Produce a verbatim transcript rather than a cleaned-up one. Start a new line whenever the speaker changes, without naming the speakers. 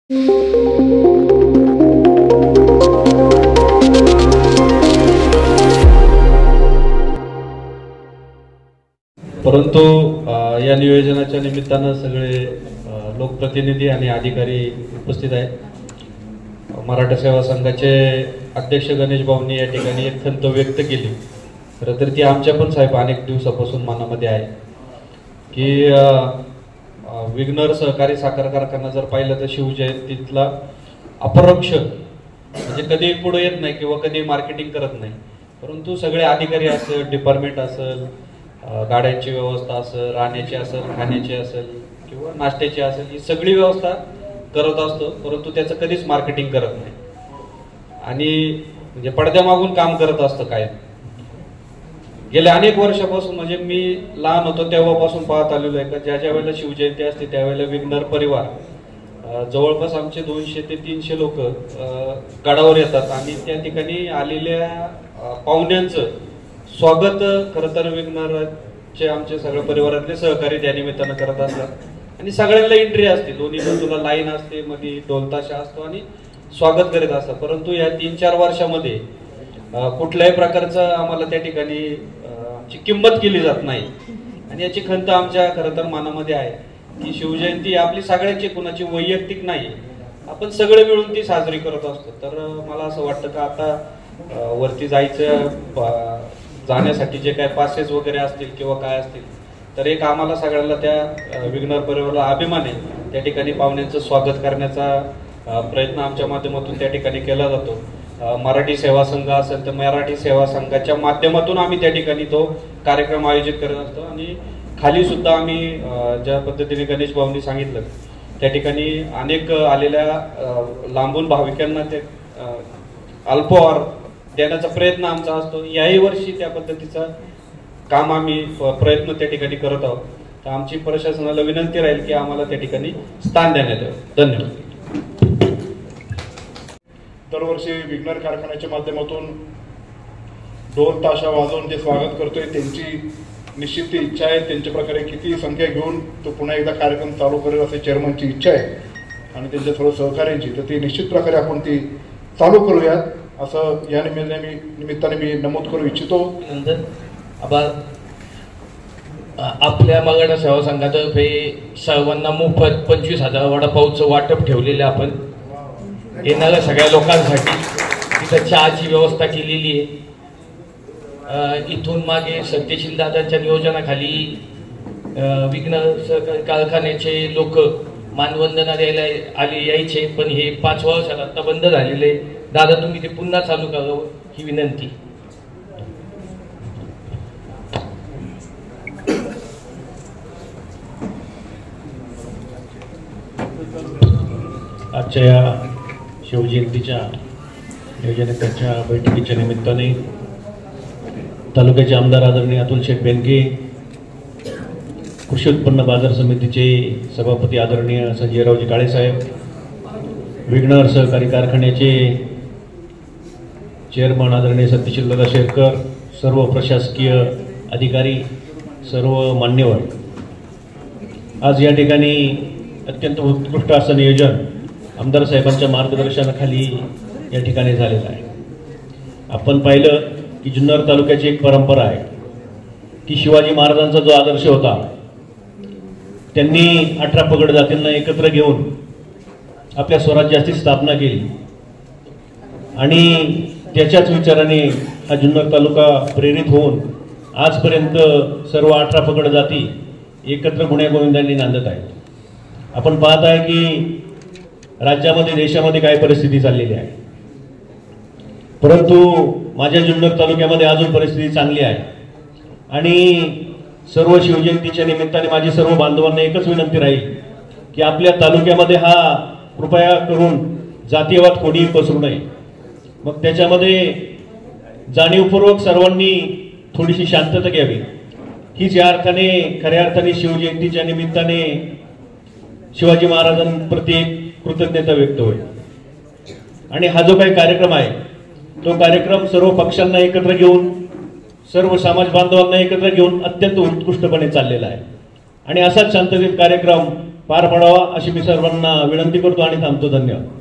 परंतु या नियोजनाच्या निमित्तानं सगळे लोकप्रतिनिधी आणि अधिकारी उपस्थित आहेत। मराठा सेवा संघाचे अध्यक्ष गणेश भाऊंनी या ठिकाणी एक खंत व्यक्त केली। खरं तर ती आमच्या पण साहेब अनेक दिवसापासून मनामध्ये आहे की विघ्नर सहकारी साखर कारखाना जर पाहिलं तर शिवजयंतीतला अपरोक्ष म्हणजे कधी पुढे येत नाही किंवा कधी मार्केटिंग करत नाही, परंतु सगळे अधिकारी असेल, डिपार्टमेंट असेल, गाड्यांची व्यवस्था असेल, राहण्याची असेल, खाण्याची असेल किंवा नाश्त्याची असेल, ही सगळी व्यवस्था करत असतो, परंतु त्याचं कधीच मार्केटिंग करत नाही आणि म्हणजे पडद्यामागून काम करत असतं। काय गेल्या अनेक वर्षापासून म्हणजे मी लहान होतो तेव्हापासून पाहत आलेलो आहे का ज्या ज्या वेळेला शिवजयंती असते त्यावेळेला विघ्नर परिवार जवळपास आमचे दोनशे ते तीनशे लोक गडावर येतात आणि त्या ठिकाणी आलेल्या पाहुण्यांचं स्वागत खरं तर विघ्नरचे आमचे सगळ्या परिवारातले सहकारी त्या निमित्तानं करत असतात आणि सगळ्यांना एंट्री असते, दोन्ही बाजूला लाईन असते, मध्ये ढोलताशा असतो आणि स्वागत करीत असतात। परंतु या तीन चार वर्षामध्ये कुठल्याही प्रकारचं आम्हाला त्या ठिकाणी आमची किंमत केली जात नाही आणि याची खंत आमच्या खरं तर मनामध्ये आहे की शिवजयंती आपली सगळ्यांची, कुणाची वैयक्तिक नाही, आपण सगळे मिळून ती साजरी करत असतो। तर मला असं वाटतं का आता वरती जायचं जाण्यासाठी जे काय पासेस वगैरे असतील किंवा काय असतील तर एक आम्हाला सगळ्यांना त्या विघ्नर परिवाराला अभिमान आहे, त्या ठिकाणी पाहुण्यांचं स्वागत करण्याचा प्रयत्न आमच्या माध्यमातून त्या ठिकाणी केला जातो। मराठी सेवा संघ असेल तर मराठी सेवा संघाच्या माध्यमातून आम्ही त्या ठिकाणी तो कार्यक्रम आयोजित करत असतो आणि खाली सुद्धा आम्ही ज्या पद्धतीने गणेश भाऊंनी सांगितलं त्या ठिकाणी अनेक आलेल्या लांबून भाविकांना ते अल्पोहार देण्याचा प्रयत्न आमचा असतो। याही वर्षी त्या पद्धतीचा काम आम्ही प्रयत्न त्या ठिकाणी करत आहोत। तर आमची प्रशासनाला विनंती राहील की आम्हाला त्या ठिकाणी स्थान देण्यात यावं। धन्यवाद।
दरवर्षी विघ्नर कारखान्याच्या माध्यमातून ढोल ताशा वाजवून जे स्वागत करतोय त्यांची निश्चित ती इच्छा आहे, त्यांच्या प्रकारे किती संख्या घेऊन तो पुन्हा एकदा कार्यक्रम चालू करेल असे चेअरमनची इच्छा आहे आणि त्यांच्या थोडं सहकार्यांची, तर ती निश्चित प्रकारे आपण ती चालू करूयात असं या निमित्ताने मी निमित्ताने मी नमूद करू इच्छितो।
आपल्या मराठा सेवा संघातर्फे सर्वांना मोफत पंचवीस हजार वडापावचं वाटप ठेवलेलं आपण येणाऱ्या सगळ्या लोकांसाठी तिथं चहाची व्यवस्था केलेली आहे। इथून मागे सत्यशील दादांच्या नियोजनाखाली विघ्नर सहकारी कारखान्याचे लोक मानवंदना द्यायला आले यायचे, पण हे पाच वर्षात आता बंद झालेले। दादा तुम्ही ते पुन्हा चालू करावं ही विनंती।
आजच्या या शिवजयंतीच्या नियोजनाच्या बैठकीच्या निमित्ताने तालुक्याचे आमदार आदरणीय अतुल शेठ बेनके, कृषी उत्पन्न बाजार समितीचे सभापती आदरणीय संजयरावजी काळे साहेब, विघ्नर सहकारी कारखान्याचे चेअरमन आदरणीय सत्यशील दादा शेरकर, सर्व प्रशासकीय अधिकारी, सर्व मान्यवर, आज या ठिकाणी अत्यंत उत्कृष्ट असं नियोजन आमदार साहेबांच्या मार्गदर्शनाखाली या ठिकाणी झालेलं आहे। आपण पाहिलं की जुन्नर तालुक्याची एक परंपरा आहे की शिवाजी महाराजांचा जो आदर्श होता, त्यांनी अठरा पगड जातींना एकत्र घेऊन आपल्या स्वराज्याची स्थापना केली आणि त्याच्याच विचाराने हा जुन्नर तालुका प्रेरित होऊन आजपर्यंत सर्व अठरा पगड जाती एकत्र गुण्यागोविंदांनी नांदत आहेत। आपण पाहत आहे की राज्यामध्ये देशामध्ये काय परिस्थिती चाललेली आहे, परंतु माझ्या जुन्नर तालुक्यामध्ये अजून परिस्थिती चांगली आहे आणि सर्व शिवजयंतीच्या निमित्ताने माझी सर्व बांधवांना एकच विनंती राहील की आपल्या तालुक्यामध्ये हा कृपया करून जातीयवाद कोणीही पसरू नये। मग त्याच्यामध्ये जाणीवपूर्वक सर्वांनी थोडीशी शांतता घ्यावी, हीच या अर्थाने खऱ्या अर्थाने शिवजयंतीच्या निमित्ताने शिवाजी महाराजांप्रती एक कृतज्ञता व्यक्त होईल। आणि हा जो काही कार्यक्रम आहे तो कार्यक्रम सर्व पक्षांना एकत्र घेऊन, सर्व समाज बांधवांना एकत्र घेऊन अत्यंत उत्कृष्टपणे चाललेला आहे आणि असाच शांततेत कार्यक्रम पार पडावा अशी मी सर्वांना विनंती करतो आणि थांबतो. धन्यवाद.